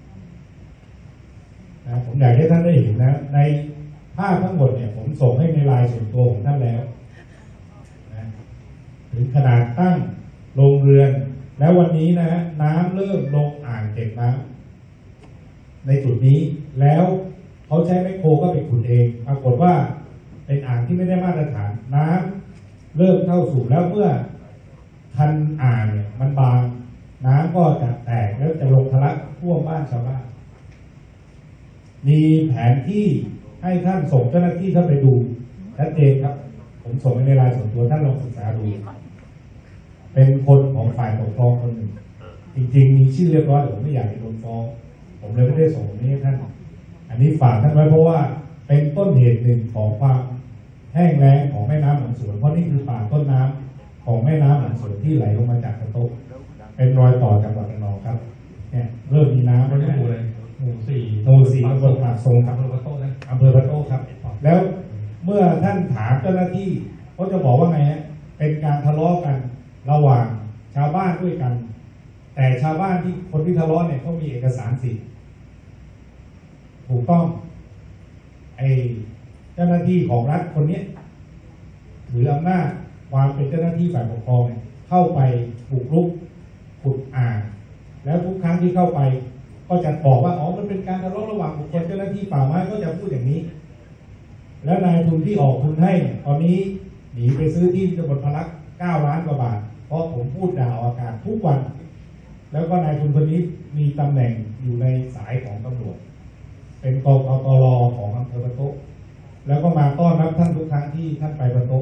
นะผมอยากให้ท่านได้เห็นนะในภาพทั้งหมดเนี่ยผมส่งให้ในไลน์ส่วนตัวของท่านแล้วนะถึงขนาดตั้งโรงเรือนแล้ววันนี้นะฮะน้ำเริ่มลงอ่างเก็บน้ำในจุดนี้แล้วเขาใช้แมคโครก็ไปขุดเองปรากฏว่าเป็นอ่างที่ไม่ได้มาตรฐานน้ำเริ่มเข้าสู่แล้วเมื่อคันอ่างเนี่ยมันบางน้ำก็จะแตกแล้วจะลงทะลักท่วมบ้านชาวบ้านมีแผนที่ให้ท่านส่งเจ้าหน้าที่เข้าไปดูชัดเจนครับผมส่งไปในไลน์ส่วนตัวท่านลองศึกษาดูเป็นคนของฝ่ายปกครองคนหนึ่งจริงๆมีชื่อเรียบร้อยผมไม่อยากให้โดนฟ้องผมเลยไม่ได้ส่งนี้ให้ท่านอันนี้ฝากท่านไว้เพราะว่าเป็นต้นเหตุหนึ่งของความแห้งแล้งของแม่น้ำหลังสวนเพราะนี่คือป่าต้นน้ำของแม่น้ำหลังสวนที่ไหลลงมาจากกระโตกเป็นรอยต่อจังหวัดระนองครับเนี่ยเริ่มมีน้ำแล้วนะหมู่สี่หมู่สี่ตำบลปากทรงครับอำเภอปะโต้นะอำเภอปะโต้ครับแล้วเมื่อท่านถามเจ้าหน้าที่เขาจะบอกว่าไงฮะเป็นการทะเลาะกันระหว่างชาวบ้านด้วยกันแต่ชาวบ้านที่คนที่ทะเลาะเนี่ยเขามีเอกสารสิทธิ์ถูกต้องไอ้เจ้าหน้าที่ของรัฐคนนี้ถืออำนาจความเป็นเจ้าหน้าที่ฝ่ายปกครองเข้าไปบุกรุกขุดอ่างแล้วทุกครั้งที่เข้าไปก็จะบอกว่าอ๋อมันเป็นการทะเลาะระหว่างบุคคลเจ้าหน้าที่ป่าไม้ก็จะพูดอย่างนี้แล้วนายทุนที่ออกทุนให้ตอนนี้หนีไปซื้อที่ตำบลพลักเก้าล้านกว่าบาทเพราะผมพูดด่าออกอากาศทุกวันแล้วก็นายทุนคนนี้มีตำแหน่งอยู่ในสายของตำรวจเป็นกกตรของอำเภอปะโตแล้วก็มาต้อนรับท่านทุกครั้งที่ท่านไปปะโต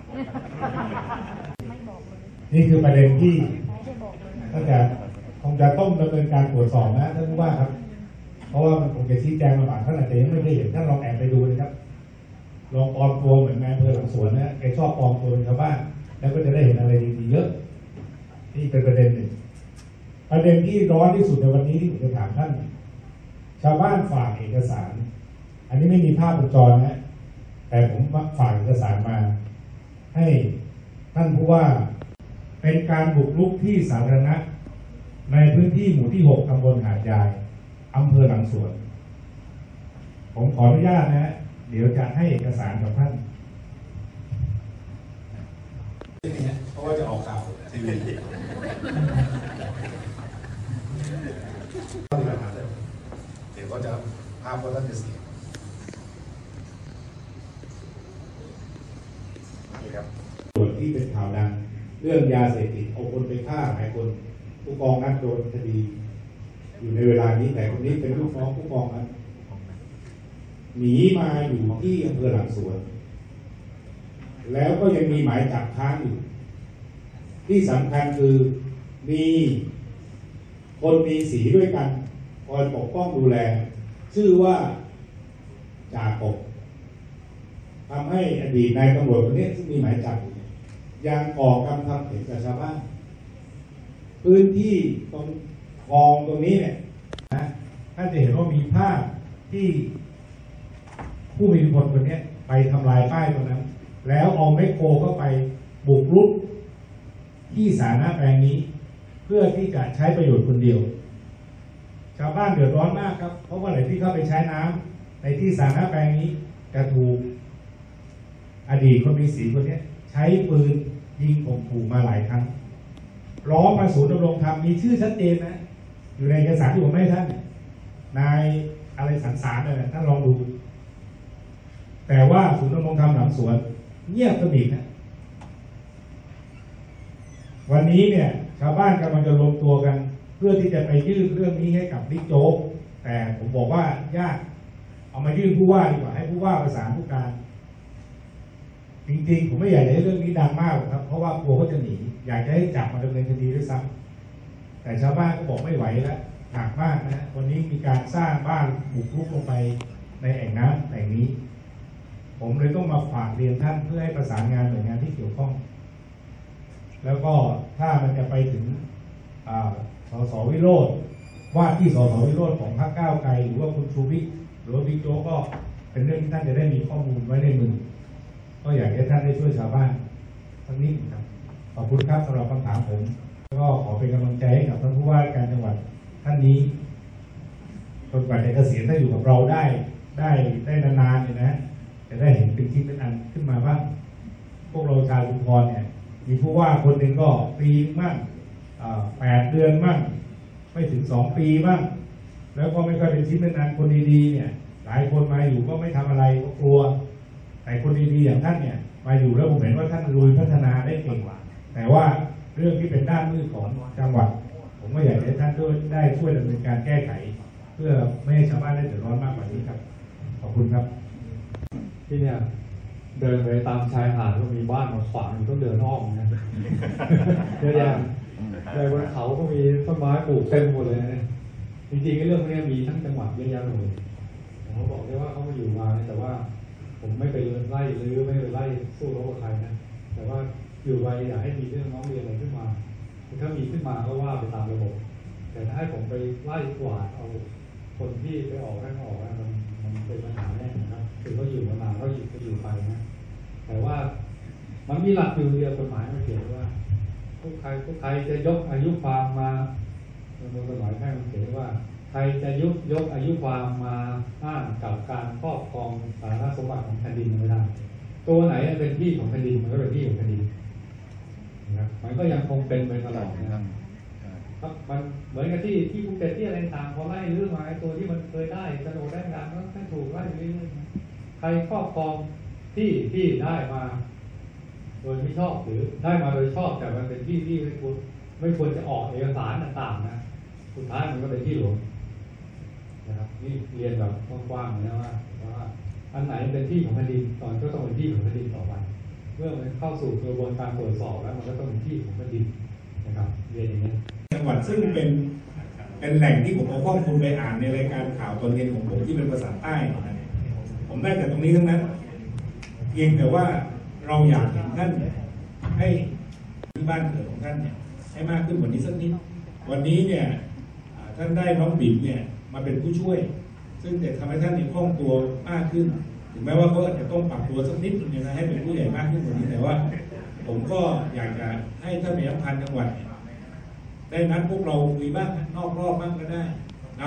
นี่คือประเด็นที่ถ้าจะคงจะต้องดำเนินการตรวจสอบนะท่านผู้ว่าครับเพราะว่ามันคงจะชี้แจงมาบางท่านอาจจะยังไม่ได้เห็นท่านลองแอบไปดูเลยครับลองปลอมตัวเหมือนนายอำเภอหลังสวนนะแกชอบปลอมตัวเป็นชาวบ้านแล้วก็จะได้เห็นอะไรดีๆเยอะนี่เป็นประเด็นหนึ่งประเด็นที่ร้อนที่สุดในวันนี้ที่ผมจะถามท่านชาวบ้านฝากเอกสารอันนี้ไม่มีภาพวงจรนะแต่ผมฝากเอกสารมาให้ท่านผู้ว่าเป็นการบุกรุกที่สาธารณะในพื้นที่หมู่ที่หกตำบลหาดยายอำเภอหลังสวนผมขออนุญาตนะเดี๋ยวจะให้เอกสารกับท่านเพราะว่าจะออกข่าวทีวีเดี๋ยวก็จะภาพว่าท่านจะเสียส่วนที่เป็นข่าวดังเรื่องยาเสพติดเอาคนไปฆ่าหลายคนผู้กองนัดโดนคดีอยู่ในเวลานี้แต่คนนี้เป็นลูกน้องผู้กองนัดหนีมาอยู่ที่อำเภอหลังสวนแล้วก็ยังมีหมายจับค้างอยู่ที่สำคัญคือมีคนมีสีด้วยกันคอยปกป้องดูแลชื่อว่าจ่ากบทำให้อดีตนายตำรวจคนนี้ซึ่งมีหมายจับยังก่อกรรมทำเห็นกับชาวบ้านพื้นที่ตรงคลองตรงนี้เนี่ยนะท่านจะเห็นว่ามีภาพที่ผู้มีอิทธิพลคนนี้ไปทำลายป้ายตรงนั้นแล้วเอาไมโครเข้าไปบุกรุกที่สาธารณะแปลงนี้เพื่อที่จะใช้ประโยชน์คนเดียวชาวบ้านเดือดร้อนมากครับเพราะว่าไหนที่เข้าไปใช้น้ำในที่สาธารณะแปลงนี้จะถูกอดีตคนมีสีคนนี้ใช้ปืนยิงข่มขู่มาหลายครั้งร้องมาศูนย์ดำรงธรรมมีชื่อชัดเจนนะอยู่ในเอกสารที่ผมให้ท่านนายอะไรสันสารเนี่ยท่านลองดูแต่ว่าศูนย์ดำรงธรรมหลังสวนเงียบสนิทนะวันนี้เนี่ยชาวบ้านกำลังจะรวมตัวกันเพื่อที่จะไปยื่นเรื่องนี้ให้กับบิ๊กโจ๊กแต่ผมบอกว่ายากเอามายื่นผู้ว่าดีกว่าให้ผู้ว่าประสานผู้การจริงๆผมไม่อยากให้เรื่องนี้ดังมากหรอกครับเพราะว่ากลัวเขาจะหนีอยากจะให้จับมาดำเนินคดีด้วยซ้ำแต่ชาวบ้านก็บอกไม่ไหวแล้วหนักมากนะวันนี้มีการสร้างบ้านบุกรุกลงไปในแอ่งน้ำแอ่งนี้ผมเลยต้องมาฝากเรียนท่านเพื่อให้ประสานงานหน่วยงานที่เกี่ยวข้องแล้วก็ถ้ามันจะไปถึงสสวิโรจน์ว่าที่สสวิโรจน์ของพรรคก้าวไกลหรือว่าคุณชูวิทย์หรือว่าบิ๊กโจ๊กก็เป็นเรื่องที่ท่านจะได้มีข้อมูลไว้ในมือก็อยากให้ท่านได้ช่วยชาวบ้านทั้งนี้ครับขอบคุณครับสำหรับคำถามผมก็ขอเป็นกำลังใจให้กับท่านผู้ว่าการจังหวัดท่านนี้จนกว่าจะเกษียณถ้าอยู่กับเราได้ได้ได้นานๆเนี่ยนะจะได้เห็นเป็นชิ้นเป็นอันขึ้นมาบ้างพวกเราชาวชุมพรเนี่ยมีผู้ว่าคนหนึ่งก็ปีมั่งแปดเดือนมั่งไม่ถึงสองปีมั่งแล้วก็ไม่ค่อยเป็นชิ้นเป็นอันคนดีๆเนี่ยหลายคนมาอยู่ก็ไม่ทำอะไรก็กลัวแต่คนดีๆอย่างท่านเนี่ยมาอยู่แล้วผมเห็นว่าท่านลุยพัฒนาได้เก่งกว่าแต่ว่าเรื่องที่เป็นด้านมืดของจังหวัดผมก็อยากให้ท่านด้วยได้ช่วยดำเนินการแก้ไขเพื่อไม่ให้ชาวบ้านได้เดือดร้อนมากกว่านี้ครับขอบคุณครับที่เนี่ยเดินไปตามชายหาดก็มีบ้านมาขวางอยู่ต้องเดินอ้อมนะเยอะแยะในบนเขาก็มีต้นไม้ปลูกเต็มหมดเลยนะจริงๆเรื่องพวกนี้มีทั้งจังหวัดเยอะแยะเลยผมก็บอกได้ว่าเขามาอยู่มาแต่ว่าผมไม่ไปไล่หรือไม่ไปไล่สู้รบกับใครนะแต่ว่าอยู่ไปอยากให้มีเรื่องน้องเรียนอะไรขึ้นมาถ้ามีขึ้นมาก็ว่าไปตามระบบแต่ถ้าให้ผมไปไล่กวาดเอาคนที่ไปออกนั่นออกนั่นมันมันเป็นปัญหาแน่นะครับคือเขาอยู่มานานเขาอยู่ก็อยู่ไปนะแต่ว่ามันมีหลักอยู่เดียวกฎหมายมันเขียนว่าทุกใครทุกใครจะยกอายุความมาในกฎหมายแพ่งมันเขียนว่าใครจะยกยกอายุความมาอ้างกับการครอบครองสาธารณสมบัติของแผ่นดินไม่ได้ตัวไหนเป็นที่ของแผ่นดินมันก็เป็นที่ของแผ่นดินนะครับมันก็ยังคงเป็นไปตลอดนะครับครับมันเหมือนกับที่ที่ภูเก็ตที่อะไรต่างพอไล่เรื่องมาตัวที่มันเคยได้กระโดดได้งานมันไม่ถูกไล่เรื่อยๆใครครอบครองที่ที่ได้มาโดยไม่ชอบหรือได้มาโดยชอบแต่มันเป็นที่ที่ไม่ควรไม่ควรจะออกเอกสารต่างๆนะสุดท้ายมันก็เป็นที่หลวงนะครับนี่เรียนแบบกว้างๆนะว่าว่าอันไหนเป็นที่ของแผ่นดินตอนก็ต้องเป็นที่ของแผ่นดินต่อไปเมื่อมันเข้าสู่กระบวนการตรวจสอบแล้วมันก็ต้องเป็นที่ของแผ่นดินนะครับเรียนอย่างนี้จังหวัดซึ่งเป็นเป็นแหล่งที่ผมเอาข้อมูลไปอ่านในรายการข่าวตอนเย็นของผมที่เป็นภาษาใต้ผมได้จากตรงนี้ทั้งนั้นเพียงแต่ว่าเราอยากเห็นท่านให้ที่บ้านเกิดของท่านเนี่ยให้มากขึ้นกว่านี้สักนิดวันนี้เนี่ยท่านได้น้องบิ๊มเนี่ยมาเป็นผู้ช่วยซึ่งจะทำให้ท่านมีคล่องตัวมากขึ้นถึงแม้ว่าเขาอาจจะต้องปรับตัวสักนิดนึงนะให้เป็นผู้ใหญ่มากขึ้นกว่านี้แต่ว่าผมก็อยากจะให้ท่านนายกพันจังหวัดได้นัดพวกเราคุยบ้างนอกรอบบ้างก็ได้นะ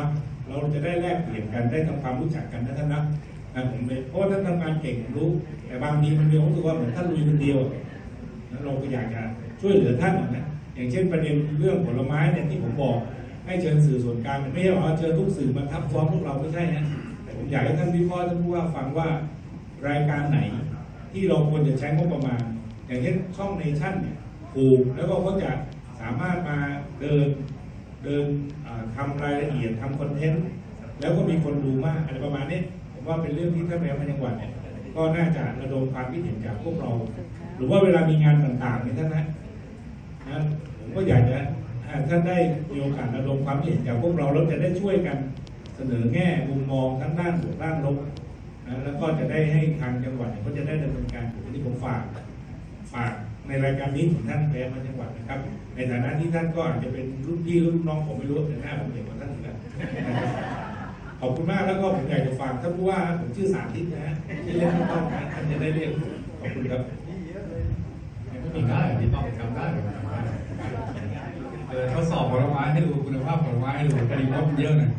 เราจะได้แลกเปลี่ยนกันได้ทำความรู้จักกันนะท่านนะนะผมเลยเพราะว่าท่านทำงานเก่งผมรู้แต่บางทีมันมีความรู้สึกว่าเหมือนท่านลุยคนเดียวนะเราก็อยากจะช่วยเหลือท่านนะอย่างเช่นประเด็นเรื่องผลไม้เนี่ยที่ผมบอกให้เชิญสื่อส่วนกลางไม่ใช่ว่าเชิญทุกสื่อมาทับซ้อมพวกเราไม่ใช่นะแต่ผมอยากให้ท่านวิเคราะห์ท่านผู้ว่าฟังว่ารายการไหนที่เราควรจะใช้งบประมาณอย่างเช่นช่องเนชั่นเนี่ยถูกแล้วก็เขาจะสามารถมาเดินเดินทำรายละเอียดทำคอนเทนต์แล้วก็มีคนดูมากอะไรประมาณนี้ผมว่าเป็นเรื่องที่ท่านแม่พันจังหวัดเนี่ยก็น่าจะระดมความคิดเห็นจากพวกเราหรือว่าเวลามีงานต่างๆเนี่ยท่านนะนะผมก็อยากจะท่านได้มีโอกาสระดมความคิดเห็นจากพวกเราแล้วจะได้ช่วยกันเสนอแง่มุมมองทั้งด้านบวกด้านลบนะแล้วก็จะได้ให้ทางจังหวัดเขาจะได้ดำเนินการที่ผมฝากฝากในรายการนี้ถึงท่านแม่พันจังหวัดนะครับในฐานะที่ท่านก็อาจจะเป็นรุ่นพี่รุ่นน้องผมไม่รู้แต่หน้าผมเด็กกว่าท่านอีกแล้วขอบคุณมากแล้วก็ผมอยากจะฝากท่านผู้ว่าผมชื่อสาธิตนะฮะที่เรียกไม่ต้องนะท่านจะได้เรียกขอบคุณครับมีได้ที่ต้องทำได้เออทดสอบผลไม้ให้ดูคุณภาพผลไม้ให้ดูปริมาณเยอะนะ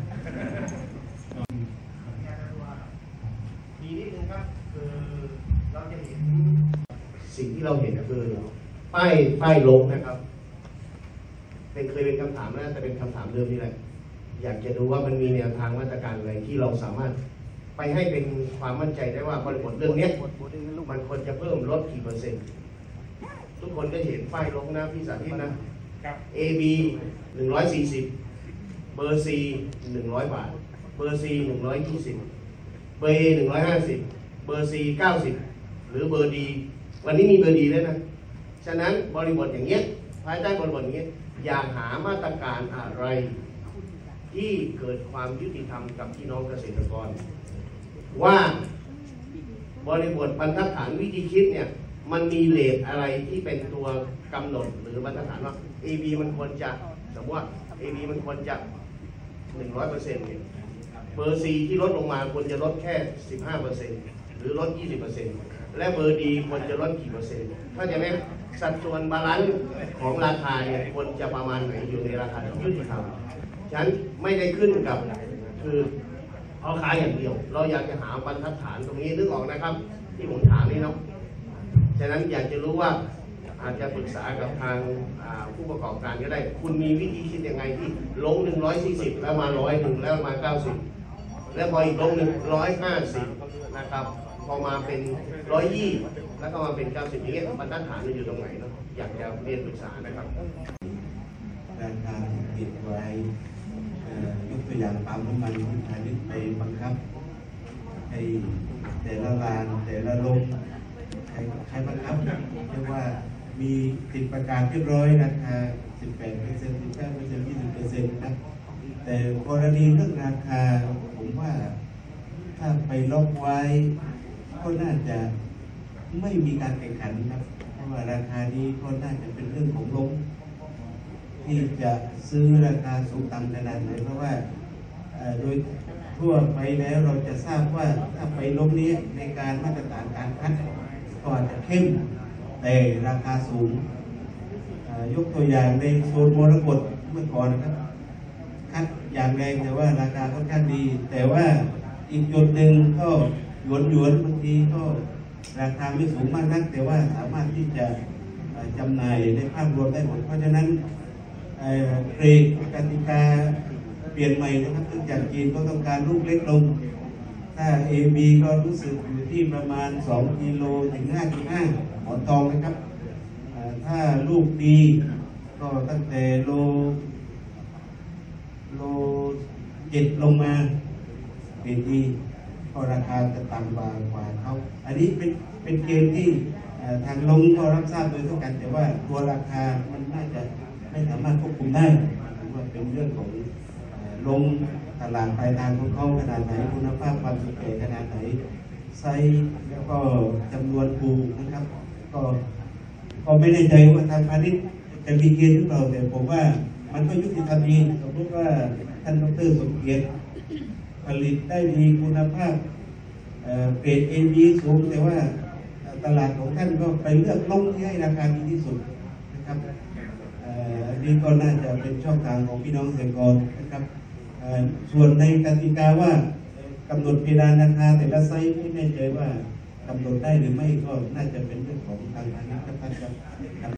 มีนิดนึงครับคือเราจะเห็นสิ่งที่เราเห็นก็คือป้ายป้ายลงนะครับเป็นเคยเป็นคำถามนะแต่เป็นคำถามเดิมนี่แหละอยากจะดูว่ามันมีแนวทางมาตรการอะไรที่เราสามารถไปให้เป็นความมั่นใจได้ว่าบริบทเรื่องนี้มันควรจะเพิ่มลดกี่เปอร์เซ็นต์ทุกคนก็เห็นป้ายลงนะพี่สาธิตนะ A B หนึ่งร้อยสี่สิบเบอร์ C หนึ่งร้อยบาทเบอร์ C หนึ่งร้อยยี่สิบเบอร์ A หนึ่งร้อยห้าสิบเบอร์ C เก้าสิบหรือเบอร์ D วันนี้มีเบอร์ D แล้วนะฉะนั้นบริบทอย่างเงี้ยภายใต้บริบทอย่างเงี้ยอยากหามาตรการอะไรที่เกิดความยุติธรรมกับพี่น้องเกษตรกรว่าบริบทบรรทัดฐานวิธีคิดเนี่ยมันมีเรทอะไรที่เป็นตัวกำหนดหรือบรรทัดฐานว่า A B มันควรจะสมมติว่า A B มันควรจะ หนึ่งร้อยเปอร์เซ็นต์ เนี่ยเบอร์ C ที่ลดลงมาควรจะลดแค่ สิบห้าเปอร์เซ็นต์ หรือลด ยี่สิบเปอร์เซ็นต์ และเบอร์ D ควรจะลดกี่เปอร์เซ็นต์ถ้าจะไม่สัดส่วนบาลานซ์ของราคาเนี่ยควรจะประมาณไหนอยู่ในราคาที่ยุติธรรมฉะนั้นไม่ได้ขึ้นกับคือพ่อค้าอย่างเดียวเราอยากจะหาบรรทัดฐานตรงนี้นึกออกนะครับที่ผมถามนี่เนาะฉะนั้นอยากจะรู้ว่าอาจจะปรึกษากับทางผู้ประกอบการก็ได้คุณมีวิธีคิดยังไงที่ลงหนึ่งร้อยสี่สิบแล้วมาร้อยหนึ่งแล้วมาเก้าสิบแล้วพออีกลงหนึ่งร้อยห้าสิบนะครับพอมาเป็นร้อยยี่แล้วก็มาเป็นเก้าสิบอย่างเงี้ยบรรทัดฐานมันอยู่ตรงไหนเนาะอยากจะเรียนปรึกษานะครับการการติดไว้ยกตัวอย่างปั๊มน้ำมันที่พาณิชย์ไปบังคับให้แต่ละร้านแต่ละโรงใช้ใช้บังคับเรียกว่ามีติดประกาศเรียบร้อยราคา สิบแปดเปอร์เซ็นต์ สิบเก้าเปอร์เซ็นต์ ยี่สิบเปอร์เซ็นต์ ครับแต่กรณีเรื่องราคาผมว่าถ้าไปล็อกไว้ก็น่าจะไม่มีการแข่งขันครับเพราะว่าราคานี้ก็น่าจะเป็นเรื่องของลงที่จะซื้อราคาสูงต่ำขนาดไหนเพราะว่าโดยทั่วไปแล้วเราจะทราบว่าถ้าไปลงนี้ในการมาตรฐานการคัดก็อาจจะเข้มแต่ราคาสูงยกตัวอย่างในโซนมรกตเมื่อก่อนนะครับคัดอย่างแรงแต่ว่าราคาค่อนข้างดีแต่ว่าอีกจุดหนึ่งก็หยวนหยวนบางทีก็ราคาไม่สูงมากนักแต่ว่าสามารถที่จะจำหน่ายในภาพรวมได้หมดเพราะฉะนั้นเกรดกติกาเปลี่ยนใหม่นะครับตั้งจากจีนก็ต้องการลูกเล็กลงถ้า เอ บี ก็รู้สึกอยู่ที่ประมาณสองกิโลถึงห้าจุดห้าหมอนทองนะครับถ้าลูกดีก็ตั้งแต่โลโลเจ็ดลงมาเป็นดีก็ราคาจะต่ำกว่ากว่าเขาอันนี้เป็นเป็นเกณฑ์ที่ทางลงก็รับทราบโดยทั่วกันแต่ว่าตัวราคามันน่าจะไม่สามารถควบคุมได้ว่าเป็นเรื่องของลงตลาดปลายทางของเขาขนาดไหนคุณภาพความสุขขนาดไหนไซส์แล้วก็จำนวนภูนะครับก็ก็ไม่แน่ใจว่าทางพาณิชย์จะมีเกณฑ์หรือเปล่าแต่ผมว่ามันก็ยุติธรรมดีสมมติว่าท่านดร.สมเกียรติผลิตได้มีคุณภาพเกรด เอ บี สูงแต่ว่าตลาดของท่านก็ไปเลือกลงที่ให้ราคาดีที่สุดนะครับอันนี้ก็น่าจะเป็นช่องทางของพี่น้องเกษตรกรนะครับส่วนในกติกาว่ากำหนดเพดานราคาแต่ละไซส์ไม่แน่ใจว่ากำหนดได้หรือไม่ก็น่าจะเป็นเรื่องของทางพาณิชย์ครับ